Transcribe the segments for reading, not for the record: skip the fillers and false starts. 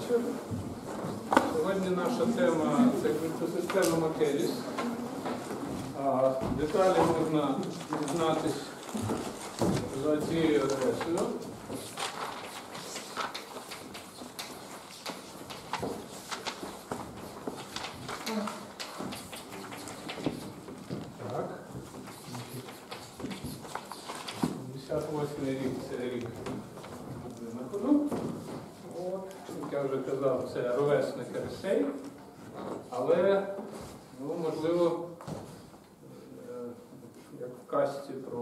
вечір. Сьогодні наша тема – це криптосистема Макеліс. Деталі можна дізнатися за цією адресою. Так. 58-й рік – це рік винаходу. Як я вже казав, це ровесник Ерсей, але, можливо, як в казці про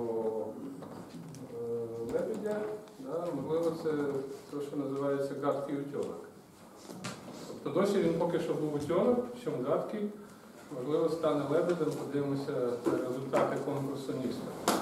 лебедя, можливо, це те, що називається гадкий утенок. Тобто досі він поки що був утенок, чому гадкий, можливо, стане лебедем, подивимося результати конкурсу Ніста.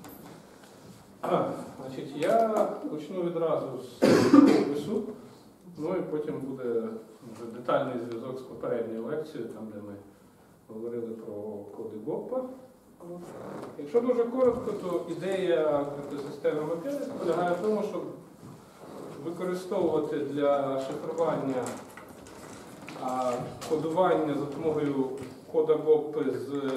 Значить, я почну відразу з опису, і потім буде вже детальний зв'язок з попередньою лекцією, там, де ми говорили про коди Гоппа. Якщо дуже коротко, то ідея криптосистеми Макеліс полягає в тому, щоб використовувати для шифрування кодування за допомогою кода Гоппи з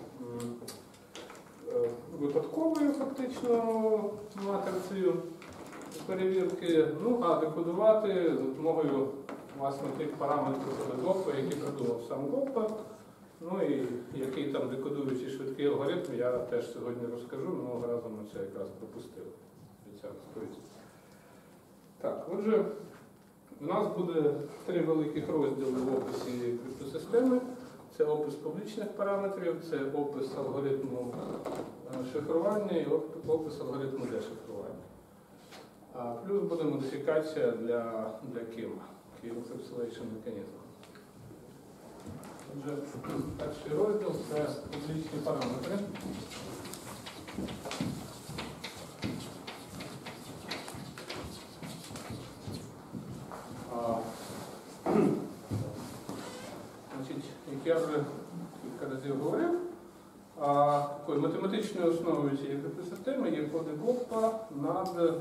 випадковою фактично матрицею перевірки, а декодувати за допомогою власне тих параметрів кода Гоппа, які придумав сам Гоппа. І який там декодуючий швидкий алгоритм, я теж сьогодні розкажу, минулого разу ми це якраз пропустили. Так, отже, у нас буде 3 великих розділи в описі криптосистеми. Це опис публічних параметрів, це опис алгоритму шифрування і опис алгоритму дешифрування. Плюс буде модифікація для KIM, Key Encapsulation Mechanism. Отже, перший розділ – це публічні параметри. Значить, як я вже кілька разів говорив, такою математичною основою цієї криптосистеми є коди Гоппа над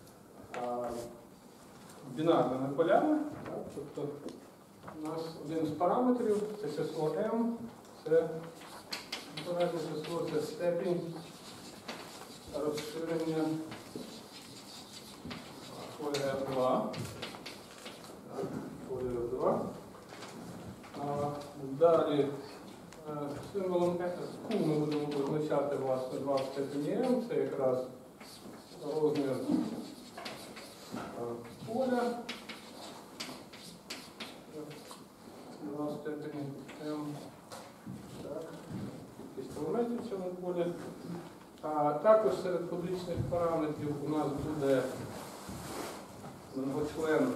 бінарними полями. Тобто у нас один з параметрів – це число m, це число, це степінь розширення полі R2. Далі символом Q ми будемо визначати власне 2 степені m, це якраз розмір поля. 2 степені m. Так, кількість елементів в цьому полі. Також серед публічних параметрів у нас буде многочлен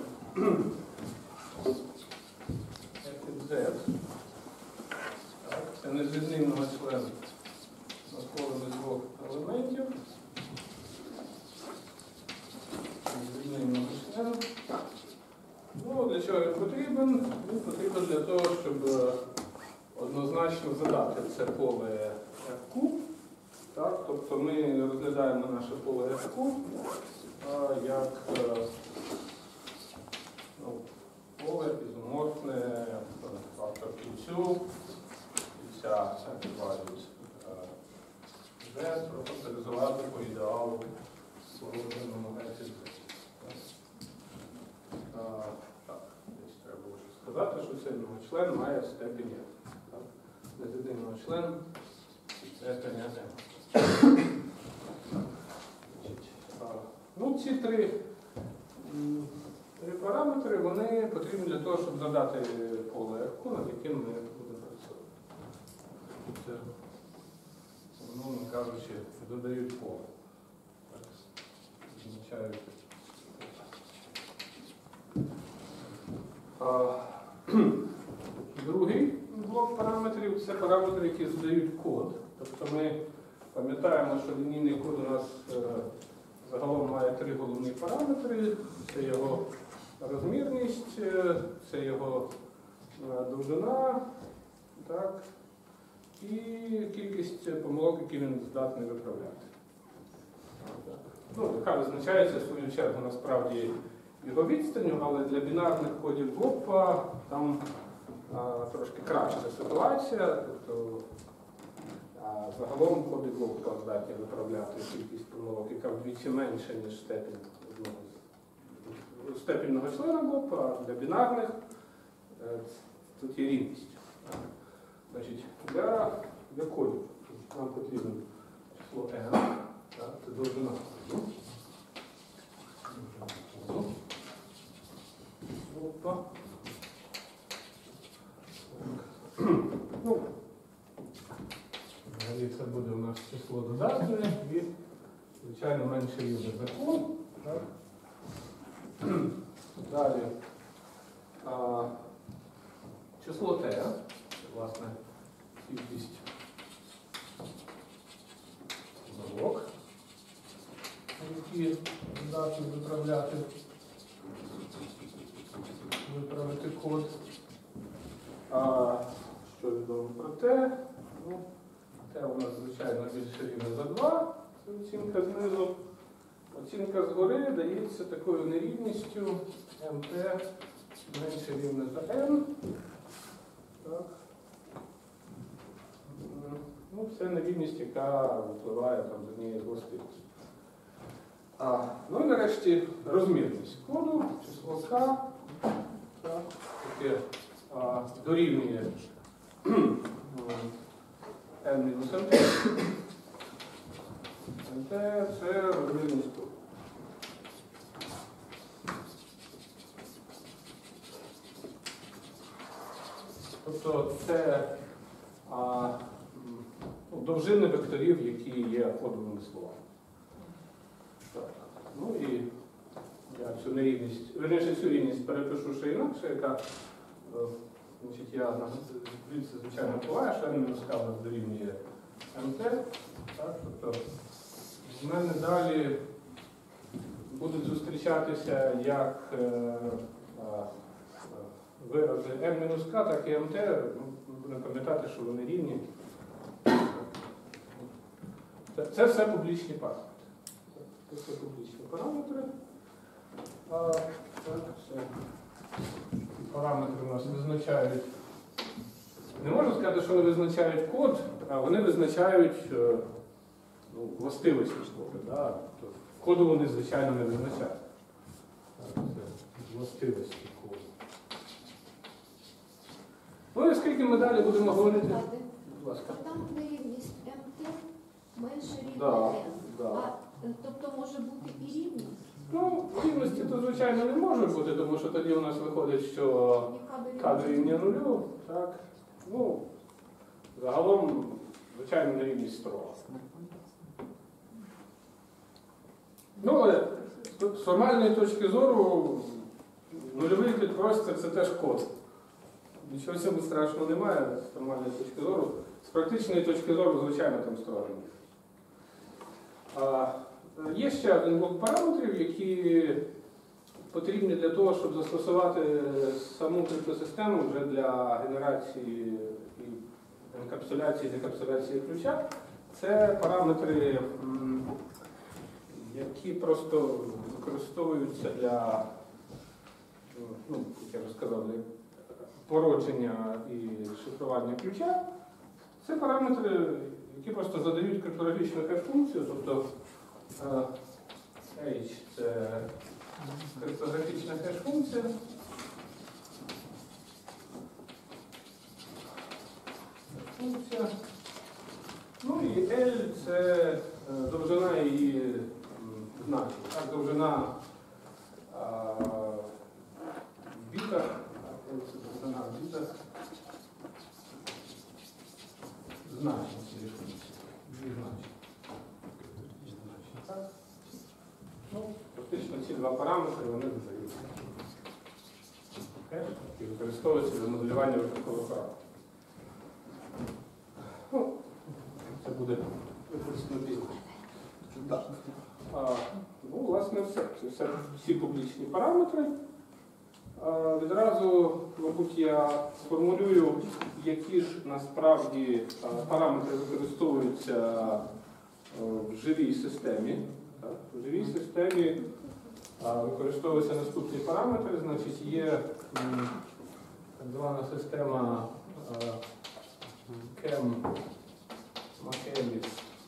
z. Це незвідний многочлен навколо двох елементів. Незвідний многочлен. Для чого він потрібен? Він потрібен для того, щоб однозначно задати це поле FQ. Тобто ми розглядаємо наше поле FQ як поле ізоморфне фактор кільцю, кільця values Z, профасоризувати по ідеалу свободному геті. Треба було сказати, що цей многочлен має степінь m. Незвідний многочлен степінь m. Ці три параметри, вони потрібні для того, щоб задати поле FQ, над яким ми будемо працювати. Це, умовно кажучи, додають поле. Означають. Другий блок параметрів – це параметри, які задають код. Тобто ми пам'ятаємо, що лінійний код у нас загалом має 3 головні параметри. Це його розмірність, це його довжина, і кількість помилок, які він здатний виправляти. Яка визначається, в свою чергу, насправді його відстанню, але для бінарних кодів ГОПа там трошки краща ситуація. Тобто, загалом коди ГОПа здатні виправляти кількість помилок, яка вдвічі менша, ніж степінного члена ГОПа, а для бінарних тут є рівність. Значить, для кодів нам потрібно число n, це довжина. Опа. Ну, взагалі це буде у нас число додатне і, звичайно, менше рівне закон. Так. Далі число t, це, власне, кількість помилок, які здатні виправити код. Що відомо про t? Ну, t у нас, звичайно, більше рівне за 2, це оцінка знизу. Оцінка згори дається такою нерівністю mt менше рівне за n. Так. Ну, це нерівність, яка впливає там, з однієї з властивостей. Ну і нарешті розмірність коду, число k, таке дорівнює n-mt. nt – це розмірність коду. Тобто це довжини векторів, які є кодовими словами. Так. Ну і я цю нерівність, верніше цю рівність перепишу ще інакше, яка, значить, я звідси, звичайно, впливаю, що n-k дорівнює mt. Так, тобто в мене далі будуть зустрічатися як вирази n-k, так і mt. Будемо пам'ятати, що вони рівні. Це все публічні параметри. Це все публічні параметри. Параметри у нас визначають. Не можу сказати, що вони визначають код, а вони визначають властивості коду. Да? Коду вони, звичайно, не визначають. Це властивості коду. Ну і оскільки ми далі будемо говорити. Будь ласка. Там нерівність mt менше рівня Да, n. да. Тобто може бути і рівність? Ну, рівності то, звичайно, не може бути, тому що тоді у нас виходить, що k дорівнює нулю. Так. Ну, загалом, звичайно, нерівність 100. Ну, але з формальної точки зору нульовий підпростір – це теж код. Нічого цього страшного немає з формальної точки зору. З практичної точки зору, звичайно, там сторожені. Є ще один блок параметрів, які потрібні для того, щоб застосувати саму криптосистему вже для генерації і енкапсуляції, декапсуляції ключа. Це параметри, які просто використовуються для, ну, як я вже сказав, для породження і шифрування ключа. Це параметри, які просто задають криптографічну хеш-функцію, тобто H – це криптографічна хеш-функція. Ну і L – це довжина її значень. Так, довжина біта. Це довжина біта. Значень цієї функції. Дві значення. Ну, фактично ці два параметри вони додають. І використовуються для моделювання випадкових параметрів. Ну, це буде використано пізніше. Ну, власне, все. Це все всі публічні параметри. Відразу, мабуть, я сформулюю, які ж насправді параметри використовуються в живій системі. В живій системі Використовуються наступні параметри, значить є так звана система CAM Michaelis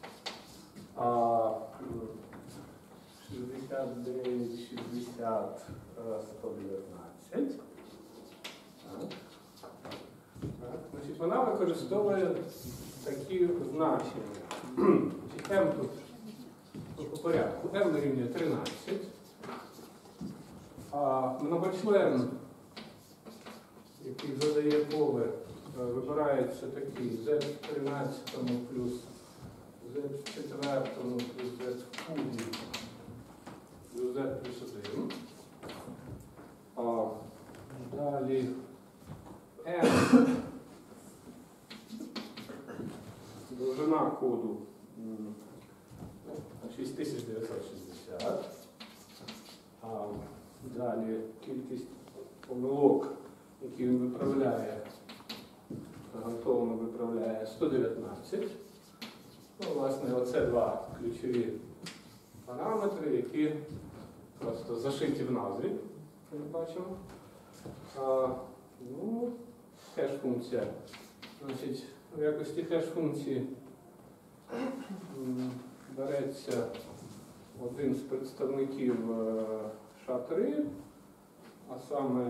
69, 60, 119. Значить, вона використовує такі значення. M тут по порядку. M дорівнює 13. А многочлен, який задає поле, вибирається такий Z в 13 плюс Z в 4 плюс Z в кубі плюс Z плюс 1. Далі N, довжина коду 6960. Далі кількість помилок, які він виправляє, гарантовано виправляє 119. Ну, власне, оце два ключові параметри, які просто зашиті в назві, як бачимо. Хеш-функція. Значить, в якості хеш-функції береться один з представників SHA-3, а саме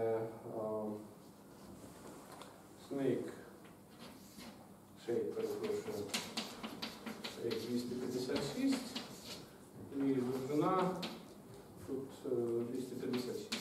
Snake, перепрошую, Snake 256 і довжина тут 256.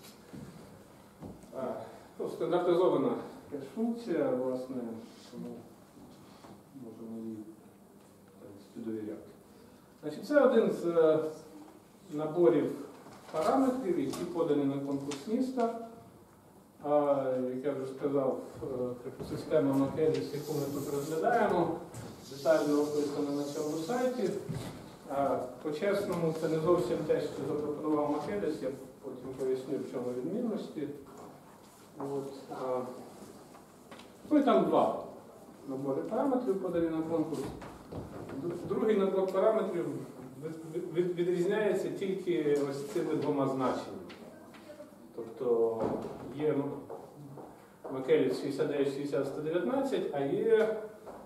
Стандартизована хеш-функція, власне, тому можемо її довіряти. Значить, це один з наборів параметрів, які подані на конкурс міста. Як я вже сказав, система Michaelis, яку ми тут розглядаємо, детально описана на цьому сайті. По-чесному, це не зовсім те, що запропонував Michaelis, я потім поясню, в чому відмінності. Ну і там два набори параметрів подані на конкурс. Другий набор параметрів відрізняється тільки ось цими двома значеннями. Тобто є Michaelis 69, 60, 119, а є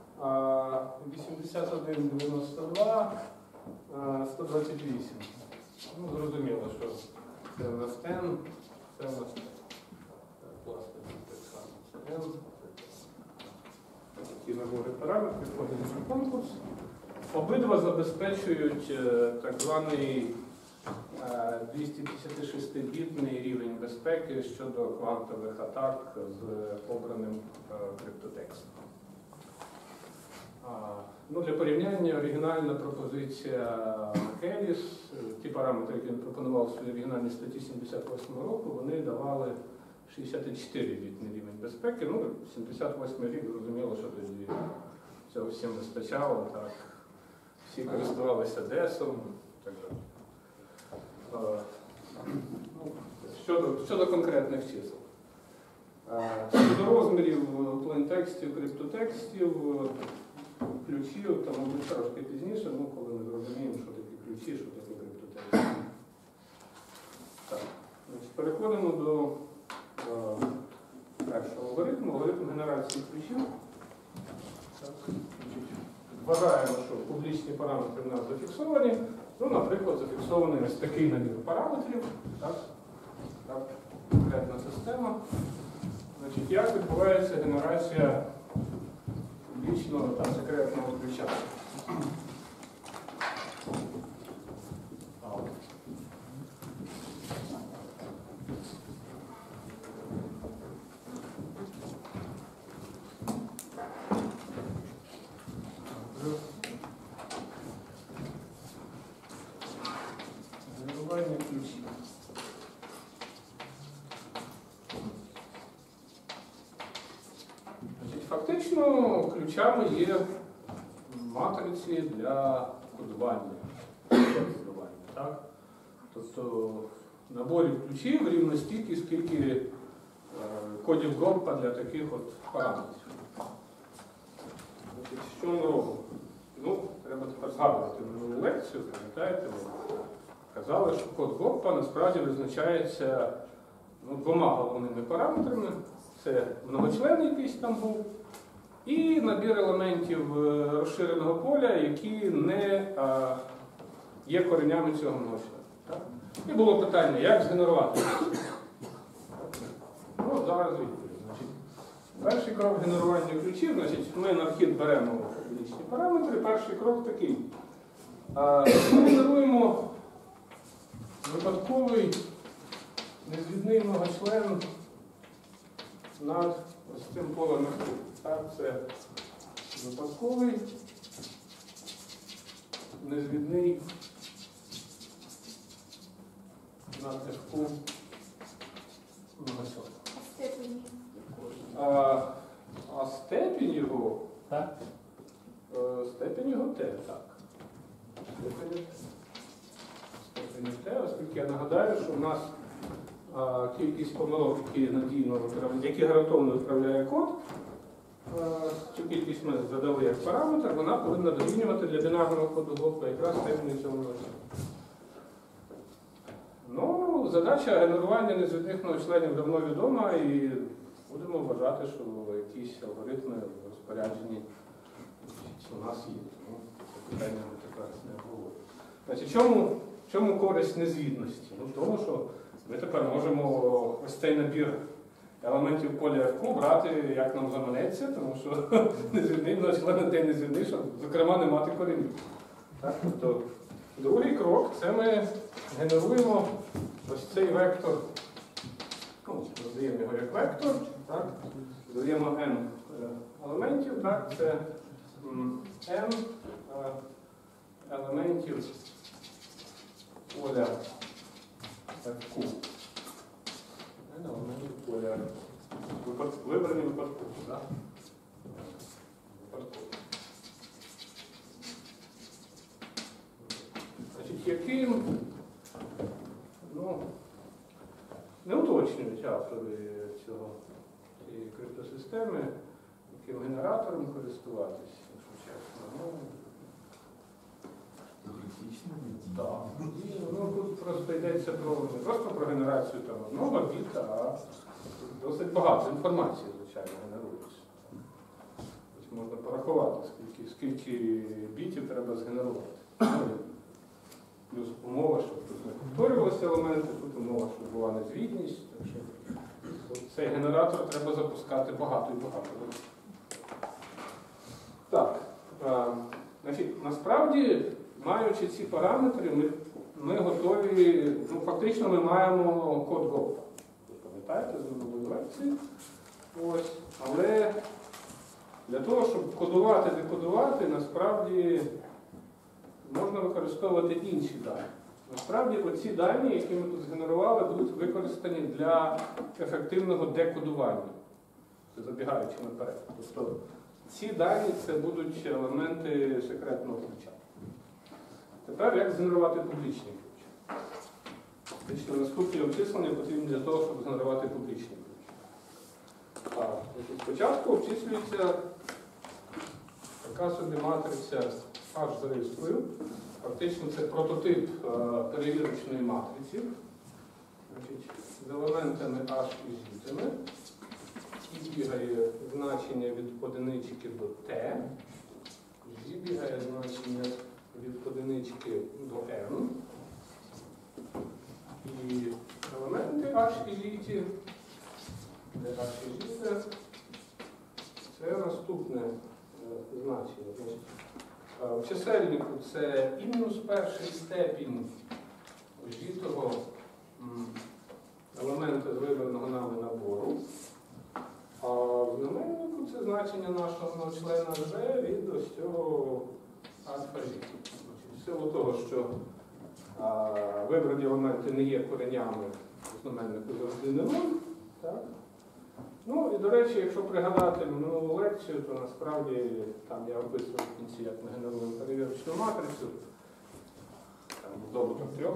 81, 92, 128. Ну, зрозуміло, що це у нас N, це у нас власне так само. N. Такі набори параметрів подані на конкурс. Обидва забезпечують так званий 256-бітний рівень безпеки щодо квантових атак з обраним криптотекстом. Для порівняння оригінальна пропозиція Michaelis, ті параметри, які він пропонував в своїй оригінальній статті 78 року, вони давали 64-бітний рівень безпеки. 78 рік, зрозуміло, що тоді цього всім вистачало, так. Всі користувалися DES-ом і так далі. Щодо конкретних чисел. Щодо розмірів плейнтекстів, криптотекстів, ключів, там буде трошки пізніше, коли ми зрозуміємо, що таке ключі, що таке криптотексти. Переходимо до першого алгоритму генерації ключів. Вважаємо, що публічні параметри в нас зафіксовані. Наприклад, зафіксований ось такий набір параметрів. Конкретна система. Значить, як відбувається генерація публічного та секретного ключа? Генерування ключів. Фактично, ключами є матриці для кодування. Так? Тобто наборів ключів рівно стільки, скільки кодів ГОПа для таких от параметрів. Що ми робимо? Треба тепер згадувати минулу лекцію, пам'ятаєте? казали, що код ГОПа насправді визначається двома головними параметрами. Це многочлен якийсь там був, і набір елементів розширеного поля, які не є коренями цього многочлена. Так? І було питання, як згенерувати це? Ну, зараз відповідь. Перший крок генерування ключів, ми на вхід беремо публічні параметри. Перший крок такий. Ми генеруємо випадковий незвідний многочлен над ось цим полем F. Так, це випадковий незвідний над F многочлен. Степені. А степінь його, Так? степінь його Т, так. Степінь Т, оскільки я нагадаю, що в нас кількість помилок, які гарантовано виправляє код, цю кількість ми задали як параметр, вона повинна дорівнювати для бінарного коду ГОПа якраз степені цього многочлена. Ну, задача генерування незвідних многочленів давно відома, і будемо вважати, що якісь алгоритми в розпорядженні у нас є. Тому це питання ми тепер не обговорюємо. Значить, чому користь незвідності? Ну, в тому, що ми тепер можемо ось цей набір елементів поля FQ брати, як нам заманеться, тому що незвідний многочлен те незвідний, щоб, зокрема, не мати коренів. Так? Тобто, другий крок – це ми генеруємо ось цей вектор, додаємо його як вектор, так? Додаємо n елементів, так? Це n елементів поля FQ. N елементів поля вибрані випадково, так? Випадково. Значить, яким, не уточнюють автори цієї криптосистеми, яким генератором користуватись, якщо чесно. Так. Тут просто йдеться не просто про генерацію одного біта, а досить багато інформації, звичайно, генерується. Тобто можна порахувати, скільки бітів треба згенерувати. Плюс умова, щоб тут не повторювалися елементи, тут умова, щоб була незвідність. Так що цей генератор треба запускати багато і багато. Так, значить, насправді, маючи ці параметри, ми готові, фактично ми маємо код Go. Ви пам'ятаєте, з минулої лекції. Ось. Але для того, щоб кодувати, декодувати, насправді можна використовувати інші дані. Насправді, оці дані, які ми тут згенерували, будуть використані для ефективного декодування. Це забігаючи наперед. Тобто, ці дані – це будуть елементи секретного ключа. Тепер, як згенерувати публічний ключ? Фактично, наступні обчислення потрібні для того, щоб згенерувати публічний ключ. Спочатку обчислюється така собі матриця H з реєстрою. Фактично, це прототип перевірочної матриці. Значить, з елементами H і зітами. І бігає значення від одинички до T. G бігає значення від одинички до N. І елементи H і G, де H і G це наступне значення. Значить, в чисельнику це і мінус перший степінь житого елемента з вибраного нами набору. А в знаменнику це значення нашого члена G від ось цього альфа G. В силу того, що вибрані елементи не є коренями, в знаменнику завжди не 0. Так? Ну і, до речі, якщо пригадати минулу лекцію, то насправді там я описував в кінці, як ми генеруємо перевірочну матрицю. Там добуток трьох.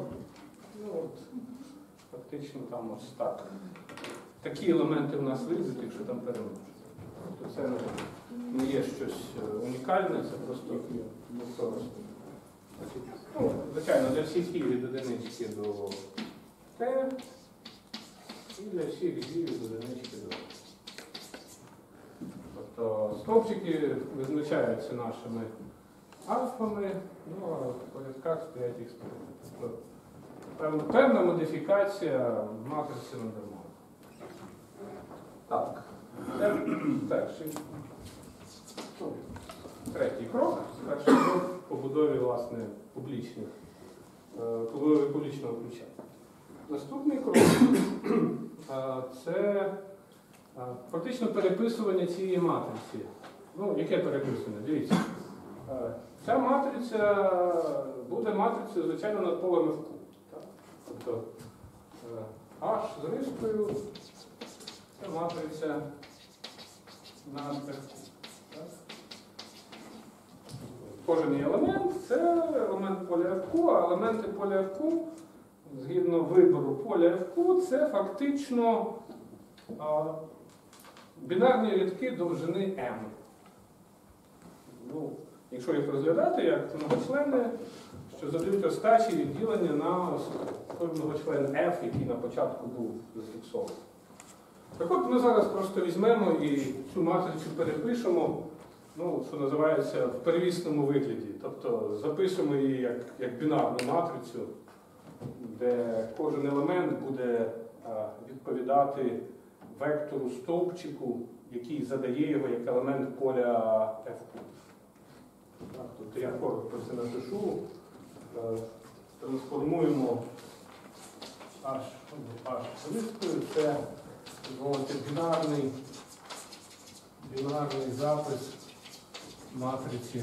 Фактично там ось так. Такі елементи в нас вийдуть, якщо там перемножити. Тобто це не є щось унікальне, це просто повторюється. Ну, звичайно, для всіх і від одинички до Т, і для всіх і від одинички до. Тобто стовпчики визначаються нашими альфами, ну а в порядках стоять експерименти. Тобто певна модифікація матриці Вандермола. Так, це перший. Ну, третій крок. Перший крок побудові, власне, побудові публічного ключа. Наступний крок це фактично переписування цієї матриці. Ну, яке переписування? Дивіться. Ця матриця буде матрицею, звичайно, над полем F. Тобто H з рискою це матриця над F. Кожен її елемент це елемент поля F, а елементи поля F, згідно вибору поля F, це фактично бінарні рядки довжини m. Ну, якщо їх розглядати як многочлени, що задають остачі відділення на той многочлен f, який на початку був зафіксований. Так от ми зараз просто візьмемо і цю матрицю перепишемо, ну, що називається, в первісному вигляді. Тобто запишемо її як бінарну матрицю, де кожен елемент буде відповідати вектору стовпчику, який задає його як елемент поля F. Тобто я коротко це напишу. Трансформуємо H з рискою. Це бінарний запис матриці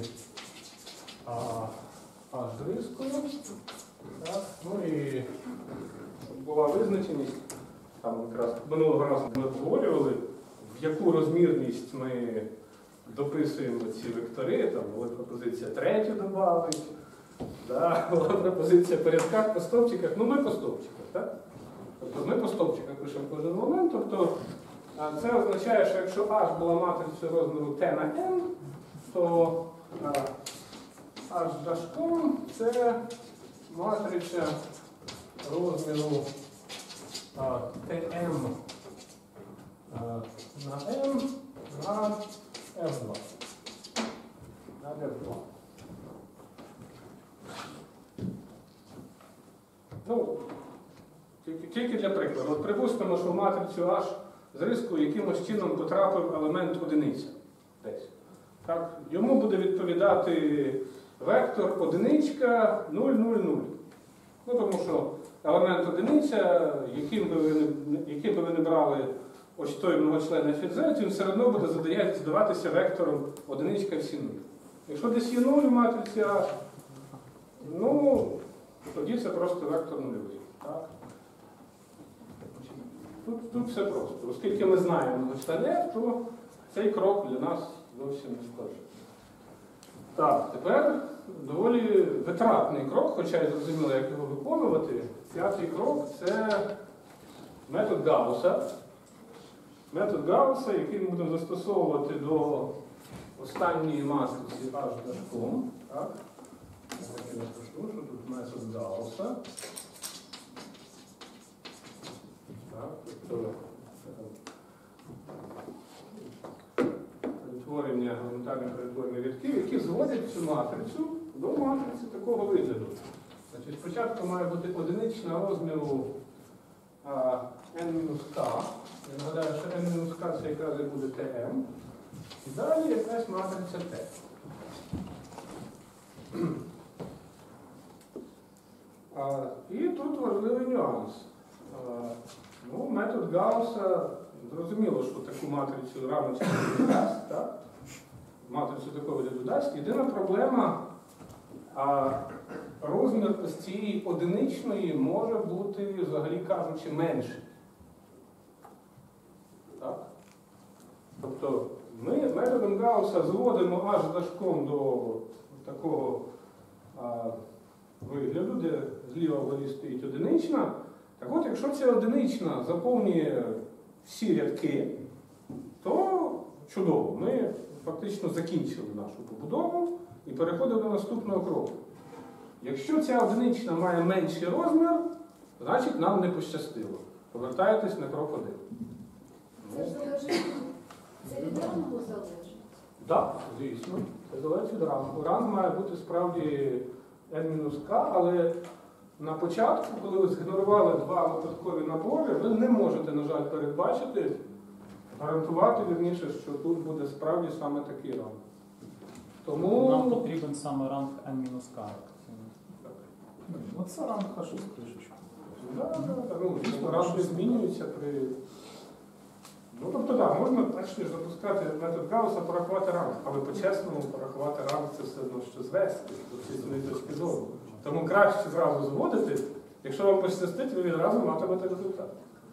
H з рискою. Так. Ну і була визначеність. Там якраз минулого разу ми обговорювали, в яку розмірність ми дописуємо ці вектори. Там була пропозиція третю додати, да? Була пропозиція по рядках, по стовпчиках. Ну ми по стовпчиках. Так? Тобто ми по стовпчиках пишемо кожен момент. Тобто це означає, що якщо H була матрицею розміру T на N, то H дашком це матриця розміру Tm на m на f2. Ну, тільки для прикладу. От припустимо, що в матрицю H з рискою якимось чином потрапив елемент одиниця. Десь. Так? Йому буде відповідати вектор одиничка 0, 0, 0. Ну, тому що елемент одиниця, яким би ви не брали ось той многочлен f від z, він все одно буде задаватися вектором одиничка всі 0. Якщо десь є 0 в матриці H, ну, тоді це просто вектор нульовий. Так? Тут все просто. Оскільки ми знаємо многочлен f, то цей крок для нас зовсім не складний. Так, тепер доволі витратний крок, хоча я зрозуміло, як його виконувати. П'ятий крок – це метод Гаусса. Метод Гаусса, який ми будемо застосовувати до останньої матриці H дашком. Так, я напишу, що тут метод Гаусса. Так, тобто перетворення, елементарне перетворення рядків, які зводять цю матрицю до матриці такого вигляду. Значить, спочатку має бути одинична розміру n-k. Я нагадаю, що n-k це якраз і буде Tm. І далі якась матриця T. І тут важливий нюанс. Ну, метод Гаусса, зрозуміло, що таку матрицю рано чи пізно дасть, так? Матрицю такого вигляду дасть. Єдина проблема, розмір ось цієї одиничної може бути, взагалі кажучи, менший. Так? Тобто ми методом Гаусса зводимо H дашком до такого вигляду, де зліва вгорі стоїть одинична. Так от, якщо ця одинична заповнює всі рядки, то чудово. Ми фактично закінчили нашу побудову і переходимо до наступного кроку. Якщо ця одинична має менший розмір, значить нам не пощастило. Повертаєтесь на крок 1. Це ж залежить, це від рангу залежить. Так, звісно, це залежить від рангу. Ранг має бути справді n-k, але на початку, коли ви згенерували два випадкові набори, ви не можете, на жаль, передбачити, гарантувати, вірніше, що тут буде справді саме такий ранг. Тому... Нам потрібен саме ранг n-k. Оце ранг аж із кришечку. Ну, звісно, ранги змінюються при... Ну, тобто, так, можна точно запускати метод Гаусса, порахувати ранг, але по-чесному порахувати ранг це все одно, що звести, з чесної точки зору. Тому краще зразу зводити, якщо вам пощастить, ви відразу матимете результат.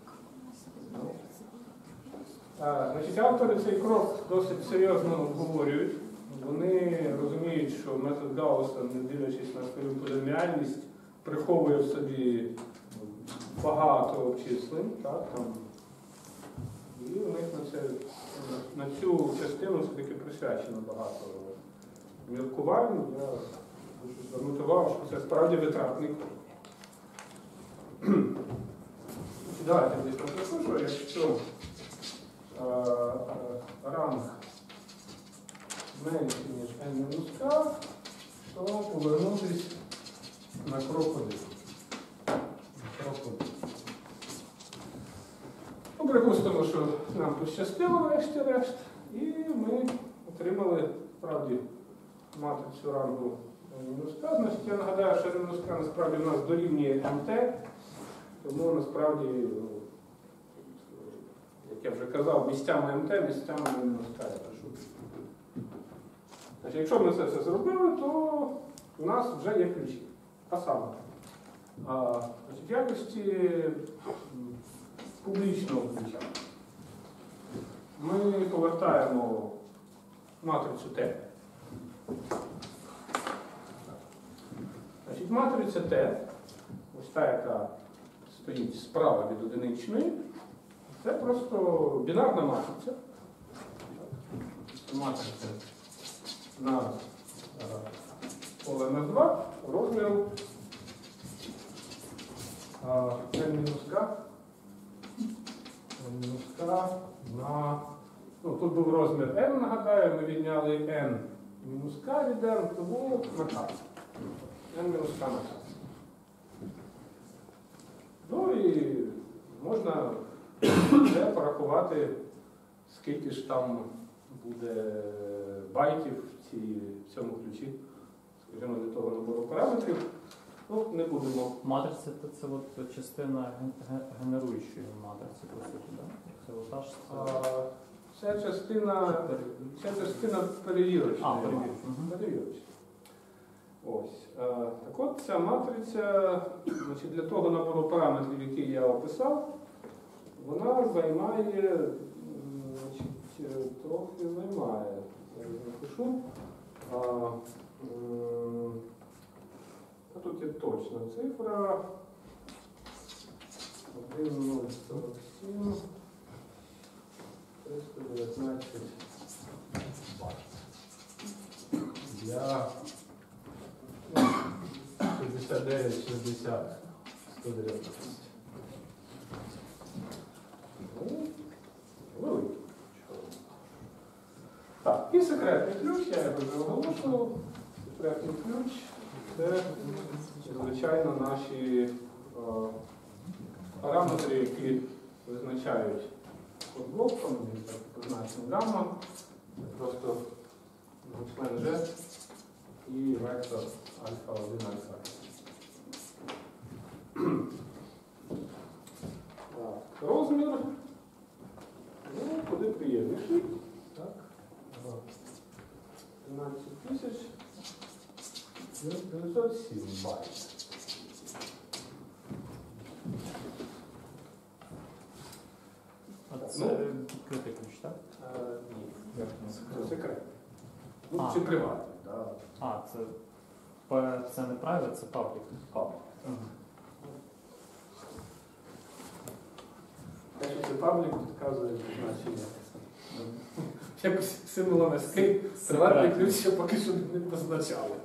Значить, автори цей крок досить серйозно обговорюють. Вони розуміють, що метод Гаусса, не дивлячись на свою поліміальність, приховує в собі багато обчислень. Так, там. І у них на цю частину все-таки присвячено багато міркувань. Я хочу звернути увагу, що це справді витратний крок. Давайте десь напишу, що якщо ранг менший, ніж n-k, то повернутися на крок 1. Ну, припустимо, що нам пощастило врешті-решт, і ми отримали справді матрицю рангу n-k. Значить, я нагадаю, що n-k насправді в нас дорівнює mt, тому насправді, як я вже казав, місцями mt, місцями n-k я пишу. Значить, якщо ми це все зробили, то у нас вже є ключі. А саме, в якості публічного ключа ми повертаємо матрицю Т. Значить, матриця Т, ось та, яка стоїть справа від одиничної, це просто бінарна матриця. Матриця на поле М2 розміру n-k на... Ну, тут був розмір n, нагадаю, ми відняли n-k від n, тому на k. n-k на k. Ну і можна вже порахувати, скільки ж там буде байтів в цьому ключі, скажімо, для того набору параметрів. Ну, не будемо. Матриця це от частина генеруючої матриці, по суті, так? Це ота ж Це частина перевірочної. Перевірочної. Ось. Так от, ця матриця, значить, для того набору параметрів, який я описав, вона займає, значить, трохи займає. Я напишу. Тут є точна цифра 1,047 319 байт для 69-60 119. Великий. Так, і секретний ключ, я його вже оголошував. Секретний ключ – це, звичайно, наші параметри, які визначають кодблоком, він так позначений гамма, це просто член G і вектор альфа-1, альфа. Розмір, ну, куди приємніший, так, 13907 байт. А це відкритий ключ, так? Ні, це секрет. Ну, чи приватний, так. А, це не private, це public. Те, що це паблік, підказує значення. Якось символом escape приватний ключ ще поки що не позначали.